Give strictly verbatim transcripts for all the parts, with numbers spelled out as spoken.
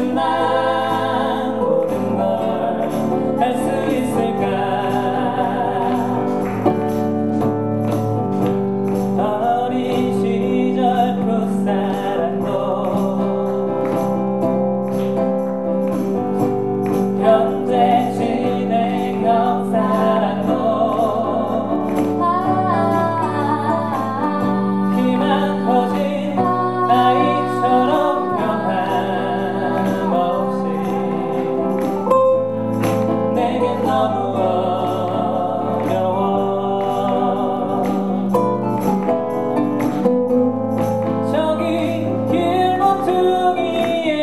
언제쯤 난 모든 걸 할 수 있을까. 어린 시절 풋사랑도 현재 진행 역사랑도 키만 커진 아이처럼 변함없이 내겐 너무 어려워. 저기 길 모퉁이에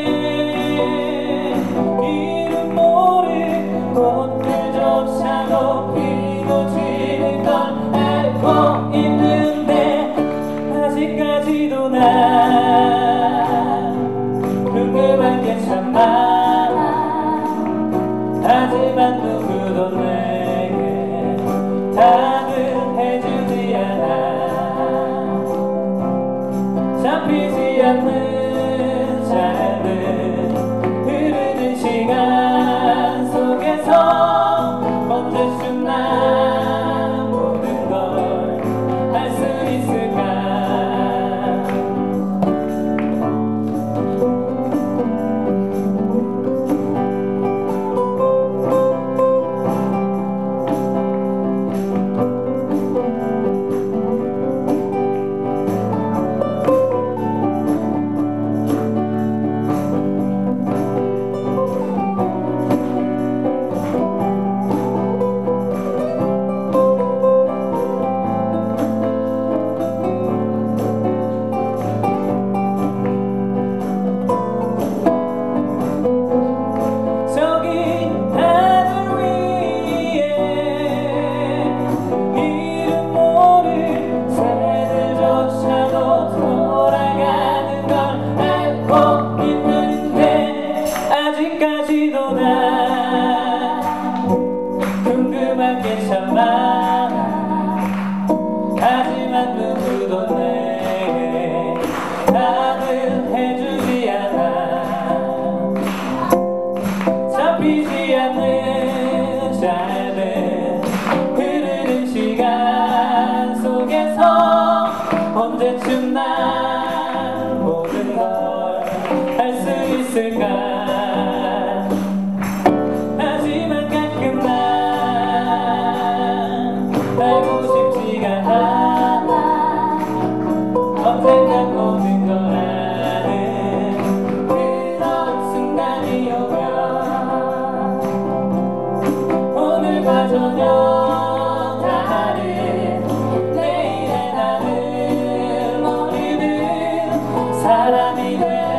이름 모를 꽃들조차도 피고 지는 걸 알고 있는데 아직까지도 난 궁금한 게 참 많아. 하지만 누구도 내게 답을 해주지 않아. 잡히지 않는 짧은 흐르는 시간 속에서 언제쯤 난 모든 걸 알 수 있을까. 아직까지도 난 궁금한 게 참 많아. 하지만 누구도 내게 답을 해주지 않아. 잡히지 않는 짧은 흐르는 시간 속에서 언제쯤 난 모든 걸 할 수 있을까. 하지만 가끔 난 알고 싶지가 않아. 언젠가 모든 걸 아는 그런 순간이 오면 오늘과 전혀 다른 내일의 나를 모르는 사람이 돼.